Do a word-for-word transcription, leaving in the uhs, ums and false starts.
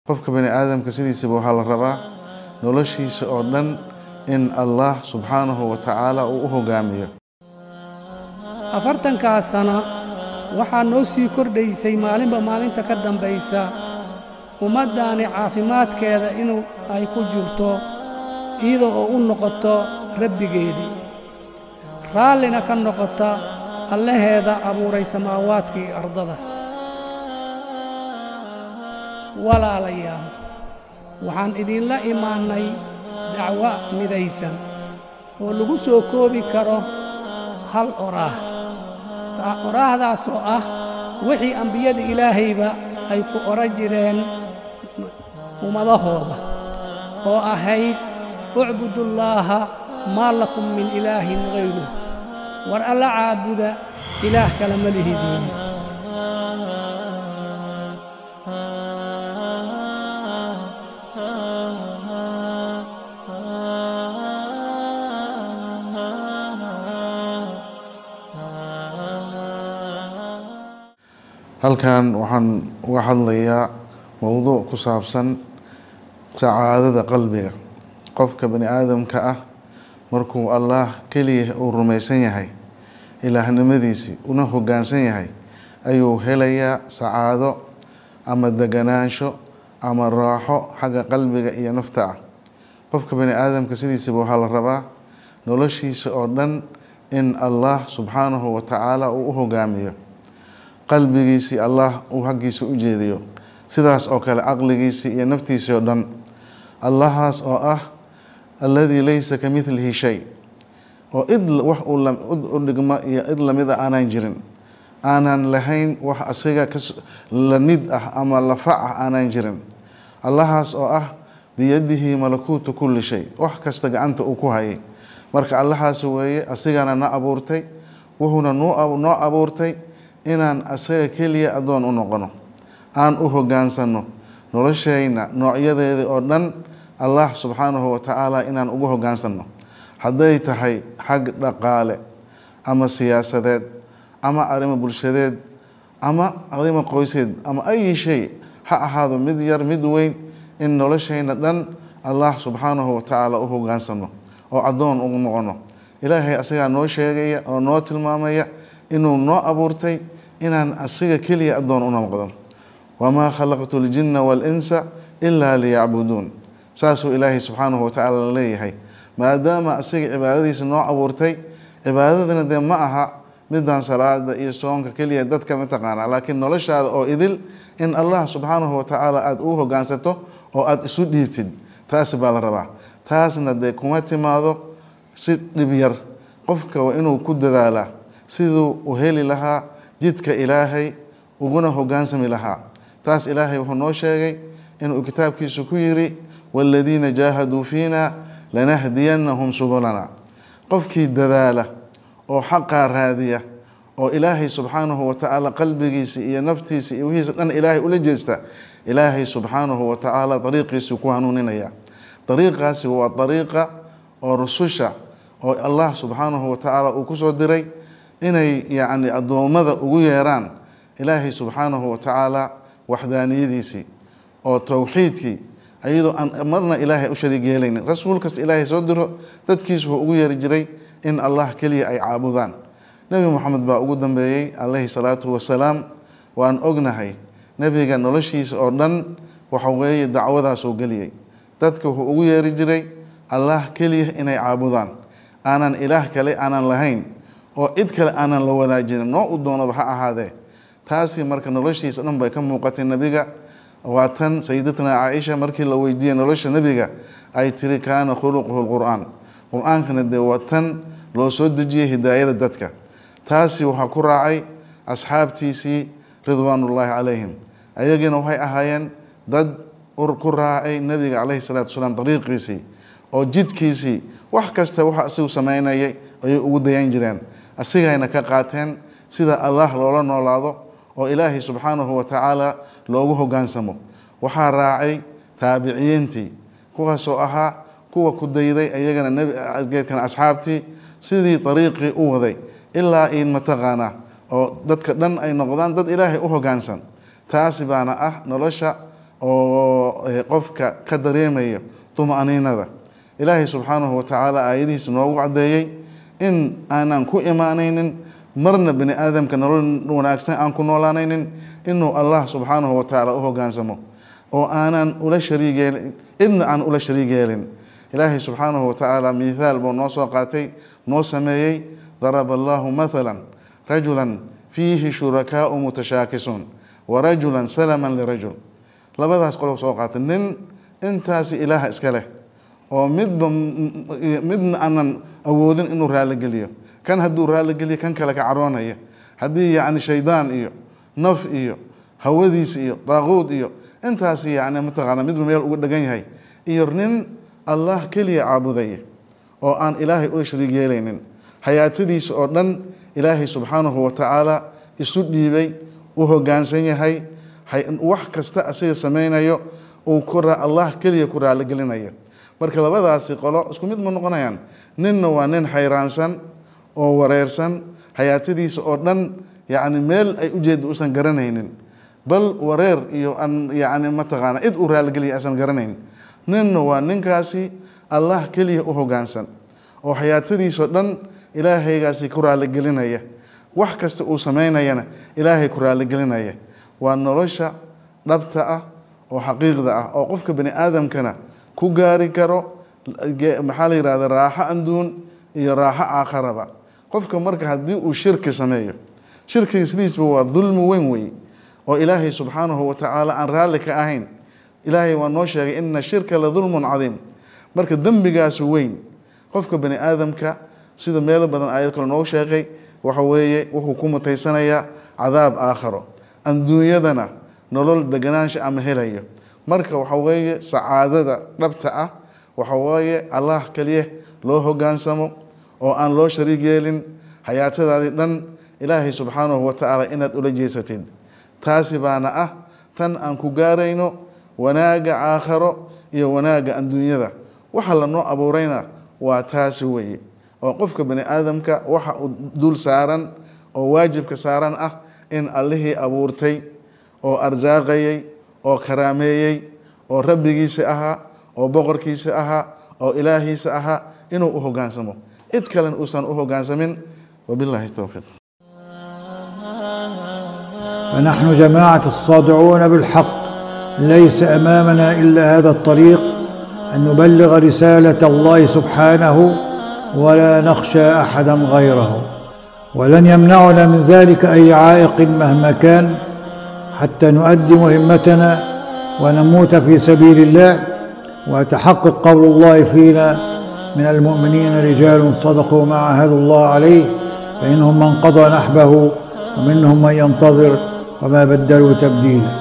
qofka bani aadamka sidiisaba waxaa la rabaa noloshiisa oo dhan in Allah subhanahu wa ta'ala uu u hogaamiyo. afartankaas sana waxaa noo sii kordhaysay maalinba maalinta ka dambaysa ummaddaani caafimaadkeeda inuu ay ku jirto iyada oo u noqoto rabbigeedii raallina ka noqota allaheeda abuuray samaawaadka iyo ardada. walaalayaal waxaan idinla imaannay dacwo midaysan oo lagu soo koobi karo hal oraah oraahdaasoo ah wixii ambiyada ilaahayba ay ku oran jireen ummadahooda oo ahayd ucbudullaaha maa lakum min ilaahin hayruh war alla caabuda ilaah kale ma lihidiin. halkan waxaan uga hadlayaa mowduuc ku saabsan sacaadada qalbiga. qofka bani aadamka ah markuu Allah kaliya uu rumaysan yahay ilaahnimadiisii una hoggaansan yahay ayuu helayaa sacaado ama deganaansho ama raaxo xagga qalbiga iyo nafta ah. qofka bani aadamka sidiisaba waxaa la rabaa noloshiisa oo dhan in Allah subhanahu wa ta'ala uu u hogaamiyo, qalbigiisii Allah uu xaggiisa u jeediyo, sidaas oo kale aqligiisii iyo naftiisii oo dhan. allahaas oo ah alladii laysa kamithlihi shay, oo id wax u dhigma iyo id lamida aanan jirin, aanan lahayn wax asiga la mid ah ama la fac ah aanan jirin. allahaas oo ah biyadihi malakuutu kulli shay, wax kasta gacanta uu ku hayay. marka allahaas weeye asigana na abuurtay, wuxuuna noo abuurtay inaan asaga keliya adoon u noqono, aan u hoggaansano noloshayna noocyadeeda oo dhan Allah subhanahu wa ta'ala inaan ugu hoggaansano. hadday tahay xag dhaqaale ama siyaasadeed ama arrimo bulshadeed ama arrimo qoyseed ama ay shay ha ahaado mid yar mid weyn, in noloshayna dhan Allah subhanahu wa ta'ala u hoggaansano oo adoon ugu noqono. ilaahay asagaa noo sheegaya oo noo tilmaamaya inuu noo abuurtay inaan asiga keliya adoon u noqdo. wamaa khalaqtu ljinna walinsa ilaa liyacbuduun, saasuu ilaahay subxaanahu wa tacaala leeyahay. maadaama asiga cibaadadiisa noo abuurtay, cibaadadana dee ma aha midaan salaada iyo soonka keliya dadka mataqaanaa, laakiin noloshaada oo idil in Allah subxaanahu wa tacaala aada u hoggaansato oo aada isu dhiibtid, taasi baa la rabaa. taasna dee kuma timaado si dhib yar. qofka waa inuu ku dadaalaa siduu u heli lahaa jidka ilaahay uguna hoggaansami lahaa. taas ilaahay wuxuu noo sheegay inuu kitaabkiisu ku yiri waaladiina jaahaduu fiina lanahdiyannahum subulana. qofkii dadaala oo xaqaa raadiya oo ilaahay subxaanahu wa ta'ala qalbigiisa iyo naftiisa iyo wixiisa dhan ilaahay ula jeesta, ilaahay subxaanahu wa ta'ala dariiqiisii ku hanuuninaya. dariiqaasi waa dariiqa oo rususha oo Allah subxaanahu wa ta'ala uu ku soo diray inay yacni addoommada ugu yeeraan ilaahay subxaanahu wa ta'ala waxdaaniyadiisii oo towxiidkii, ayadoo aan marna ilaahay u shariig yeelaynin. rasuul kasta ilaahay soo diro dadkiisu wuxuu ugu yeeri jiray in Allah keliya ay caabudaan. nebi moxamed baa ugu dambeeyey calayhi salaatu wasalaam. waan ognahay nebiga noloshiisa oo dhan waxa weeye dacwadaasoo geliyey. dadka wuxuu ugu yeeri jiray Allah keliya inay caabudaan, aanan ilaah kale aanan lahayn oo cid kale aanan la wadaajinin, noo u doonaba ha ahaadee. taasi marka noloshiisa dhan bay ka muuqatay nebiga. waa tan sayidatuna caaisha markii la weydiiyey nolosha nebiga ay tiri kaana khuluquhu lqur'aan. qur-aankana dee waa tan loo soo dejiyey hidaayada dadka. taasi waxaa ku raacay asxaabtiisii ridwaanullaahi calayhim. ayagina waxay ahaayeen dad ku raacay nebiga calayhi salaatu wasalaam dariiqiisii oo jidkiisii wax kasta waxa asigu samaynayay ayay ugu dayan jireen. asigayna ka qaateen sida Allah loola noolaado oo ilaahay subxaanahu wa ta'ala loogu hoggaansamo. waxaa raacay taabiciyiintii, kuwaasoo ahaa kuwa ku dayday ayagana nebigeedkan asxaabtii sidii dariiqii u waday ilaa in mataqaanaa oo dadka dhan ay noqdaan dad ilaahay u hoggaansan. taasi baana ah nolosha oo qofka ka dareemayo tuma'aniinada. ilaahay subxaanahu wa tacaala aayadihiisa noogu caddeeyey in aanan ku imaanaynin marna bini aadamka nolol wanaagsan aan ku noolaanaynin inuu allah subxaanahu wa tacaala u hoggaansamo oo aanan ula shariig yeelin idna aan ula shariig yeelin. ilaahay subxaanahu wa tacaala mithaal buu noo soo qaatay noo sameeyey daraba allahu mathalan rajulan fiihi shurakaa'u mutashaakisuun wa rajulan salaman lirajul. labadaas qolof soo qaatay nin intaasi ilaaha iska leh oo midba midna aanan awoodin inuu raaligeliyo, kan hadduu raaligeliyo kan kale ka caroonaya, haddii yacni shaydaan iyo naf iyo hawadiisa iyo daaquud iyo intaasi yacni mataqaana midba meel ugu dhagan yahay, iyo nin allah keliya caabudaya oo aan ilaahay ula shariig yeelaynin, hayaatadiisa oo dhan ilaahay subxaanahu wa tacaala isu dhiibay, u hoggaansan yahay, wax kasta asiga samaynayo uu allah keliya ku raaligelinayo. marka labadaasi qolo isku mid ma noqonayaan. ninna waa nin xayraansan oo wareersan, hayaatadiisa oo dhan yacni meel ay ujeedda usan garanaynin, bal wareer iyo aan yacni mataqaana cid u raaligeliya aysan garanayn. ninna waa ninkaasi allah keliya u hoggaansan oo hayaatadiisa oo dhan ilaahaygaasi ku raaligelinaya, wax kasta uu samaynayana ilaahay ku raaligelinaya. waa nolosha dhabta ah oo xaqiiqda ah oo qofka bani aadamkana ku gaari karo maxaa la yidhahda raaxo adduun iyo raaxo aakharaba. qofka marka haddii uu shirki sameeyo, shirkiga sidiisba waa dulmi weyn wey oo ilaahay subxaanahu wa tacaala aan raalli ka ahayn. ilaahay waa noo sheegay ina shirka la dulmun cadiim. marka dembigaas weyn qofka bani aadamka sida meelo badan aayad kale noogu sheegay waxa weeye wuxuu ku mutaysanayaa cadaab aakharo, adduunyadana nolol deganaansha ama helayo. marka waxa weeye sacaadada dhabta ah waxa weeye allah kaliya loo hoggaansamo oo aan loo shariig yeelin, hayaatadaadii dhan ilaahay subxaanahu wa tacaala inaad ula jeesatid. taasi baana ah tan aan ku gaarayno wanaagga aakharo iyo wanaagga adduunyada. waxa la noo abuurayna waa taasi weeye oo qofka bani aadamka waxa uu dul saaran oo waajibka saaran ah in allihii abuurtay oo arsaaqayay oo karaameeyey oo rabbigiisa ahaa oo boqorkiisa ahaa oo ilaahiisa ahaa inuu u hoggaansamo, cid kalena uusan u hoggaansamin. wabillahi tawfiiq. ونحن جماعة الصادعون بالحق ليس أمامنا إلا هذا الطريق أن نبلغ رسالة الله سبحانه ولا نخشى أحدا غيره، ولن يمنعنا من ذلك أي عائق مهما كان حتى نؤدي مهمتنا ونموت في سبيل الله ويتحقق قول الله فينا من المؤمنين رجال صدقوا ما عاهدوا الله عليه فإنهم من قضى نحبه ومنهم من ينتظر وما بدلوا تبديلا.